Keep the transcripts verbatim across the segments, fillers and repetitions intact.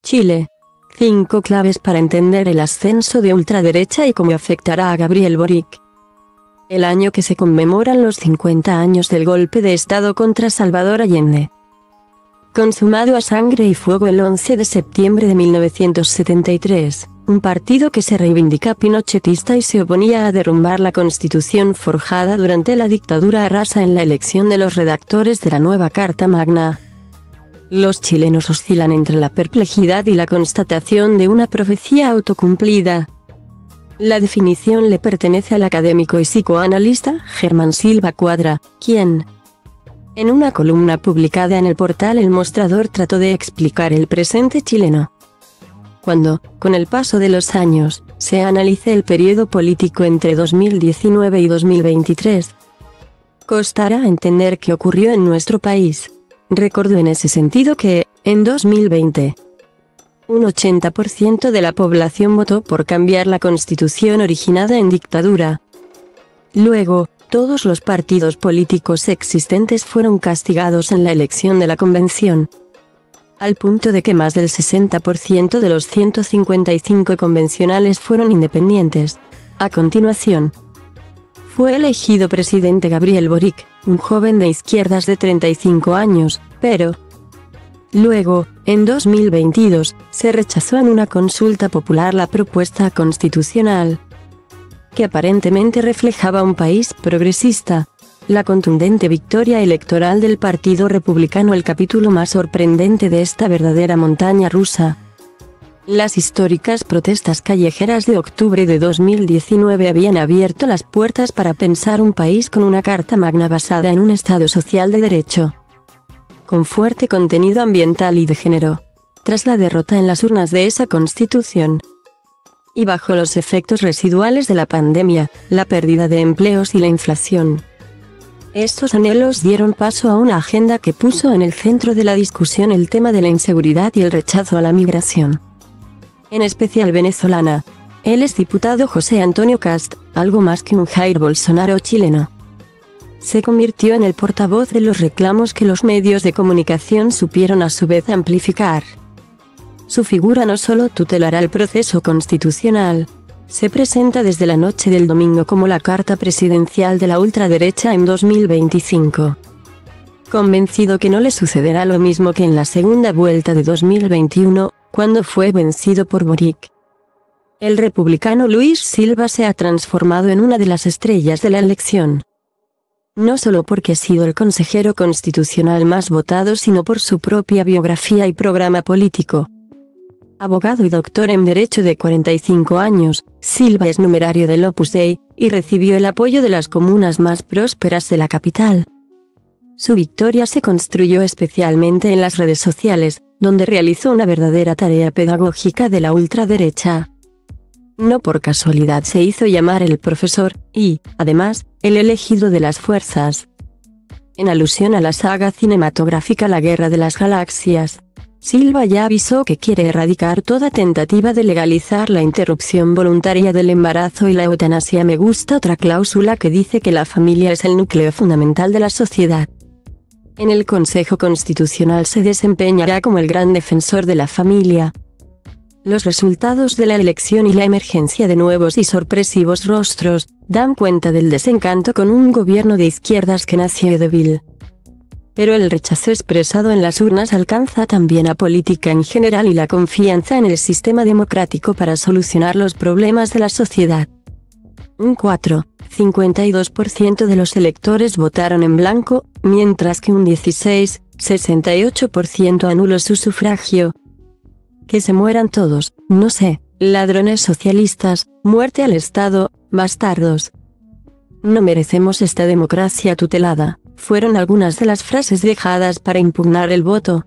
Chile. Cinco claves para entender el ascenso de ultraderecha y cómo afectará a Gabriel Boric. El año que se conmemoran los cincuenta años del golpe de Estado contra Salvador Allende. Consumado a sangre y fuego el once de septiembre de mil novecientos setenta y tres, un partido que se reivindica pinochetista y se oponía a derrumbar la constitución forjada durante la dictadura arrasa en la elección de los redactores de la nueva Carta Magna. Los chilenos oscilan entre la perplejidad y la constatación de una profecía autocumplida. La definición le pertenece al académico y psicoanalista Germán Silva Cuadra, quien, en una columna publicada en el portal El Mostrador, trató de explicar el presente chileno. Cuando, con el paso de los años, se analice el periodo político entre dos mil diecinueve y dos mil veintitrés, costará entender qué ocurrió en nuestro país. Recordó en ese sentido que, en dos mil veinte, un ochenta por ciento de la población votó por cambiar la constitución originada en dictadura. Luego, todos los partidos políticos existentes fueron castigados en la elección de la convención, al punto de que más del sesenta por ciento de los ciento cincuenta y cinco convencionales fueron independientes. A continuación, fue elegido presidente Gabriel Boric, un joven de izquierdas de treinta y cinco años, pero luego, en dos mil veintidós, se rechazó en una consulta popular la propuesta constitucional, que aparentemente reflejaba un país progresista. La contundente victoria electoral del Partido Republicano, el capítulo más sorprendente de esta verdadera montaña rusa. Las históricas protestas callejeras de octubre de dos mil diecinueve habían abierto las puertas para pensar un país con una Carta Magna basada en un Estado social de derecho, con fuerte contenido ambiental y de género. Tras la derrota en las urnas de esa constitución, y bajo los efectos residuales de la pandemia, la pérdida de empleos y la inflación, estos anhelos dieron paso a una agenda que puso en el centro de la discusión el tema de la inseguridad y el rechazo a la migración, en especial venezolana. El exdiputado José Antonio Kast, algo más que un Jair Bolsonaro chileno, se convirtió en el portavoz de los reclamos que los medios de comunicación supieron a su vez amplificar. Su figura no solo tutelará el proceso constitucional, se presenta desde la noche del domingo como la carta presidencial de la ultraderecha en dos mil veinticinco. Convencido que no le sucederá lo mismo que en la segunda vuelta de dos mil veintiuno, cuando fue vencido por Boric, el republicano Luis Silva se ha transformado en una de las estrellas de la elección. No solo porque ha sido el consejero constitucional más votado, sino por su propia biografía y programa político. Abogado y doctor en Derecho de cuarenta y cinco años, Silva es numerario del Opus Dei, y recibió el apoyo de las comunas más prósperas de la capital. Su victoria se construyó especialmente en las redes sociales, donde realizó una verdadera tarea pedagógica de la ultraderecha. No por casualidad se hizo llamar el profesor, y, además, el elegido de las fuerzas, en alusión a la saga cinematográfica La Guerra de las Galaxias. Silva ya avisó que quiere erradicar toda tentativa de legalizar la interrupción voluntaria del embarazo y la eutanasia. Me gusta otra cláusula que dice que la familia es el núcleo fundamental de la sociedad. En el Consejo Constitucional se desempeñará como el gran defensor de la familia. Los resultados de la elección y la emergencia de nuevos y sorpresivos rostros dan cuenta del desencanto con un gobierno de izquierdas que nació débil. Pero el rechazo expresado en las urnas alcanza también a política en general y la confianza en el sistema democrático para solucionar los problemas de la sociedad. Un cuatro coma cincuenta y dos por ciento de los electores votaron en blanco, mientras que un dieciséis coma sesenta y ocho por ciento anuló su sufragio. Que se mueran todos, no sé, ladrones socialistas, muerte al Estado, bastardos. No merecemos esta democracia tutelada, fueron algunas de las frases dejadas para impugnar el voto.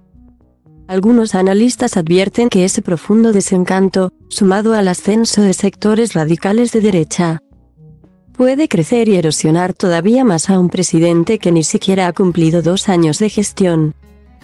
Algunos analistas advierten que ese profundo desencanto, sumado al ascenso de sectores radicales de derecha, puede crecer y erosionar todavía más a un presidente que ni siquiera ha cumplido dos años de gestión.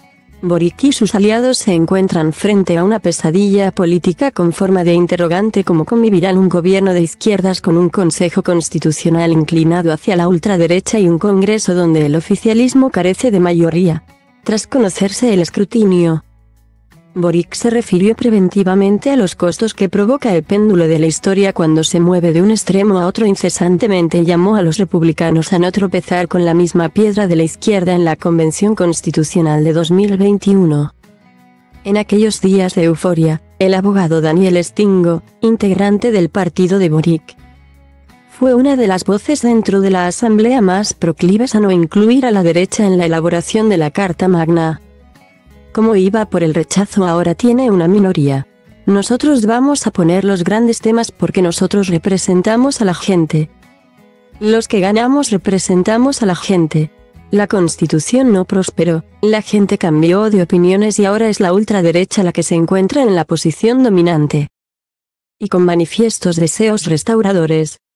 Boric y sus aliados se encuentran frente a una pesadilla política con forma de interrogante: ¿cómo convivirán un gobierno de izquierdas con un Consejo Constitucional inclinado hacia la ultraderecha y un Congreso donde el oficialismo carece de mayoría? Tras conocerse el escrutinio, Boric se refirió preventivamente a los costos que provoca el péndulo de la historia cuando se mueve de un extremo a otro incesantemente y llamó a los republicanos a no tropezar con la misma piedra de la izquierda en la Convención Constitucional de dos mil veintiuno. En aquellos días de euforia, el abogado Daniel Stingo, integrante del partido de Boric, fue una de las voces dentro de la Asamblea más proclives a no incluir a la derecha en la elaboración de la Carta Magna. Como iba por el rechazo, ahora tiene una minoría. Nosotros vamos a poner los grandes temas porque nosotros representamos a la gente. Los que ganamos representamos a la gente. La Constitución no prosperó, la gente cambió de opiniones y ahora es la ultraderecha la que se encuentra en la posición dominante. Y con manifiestos deseos restauradores,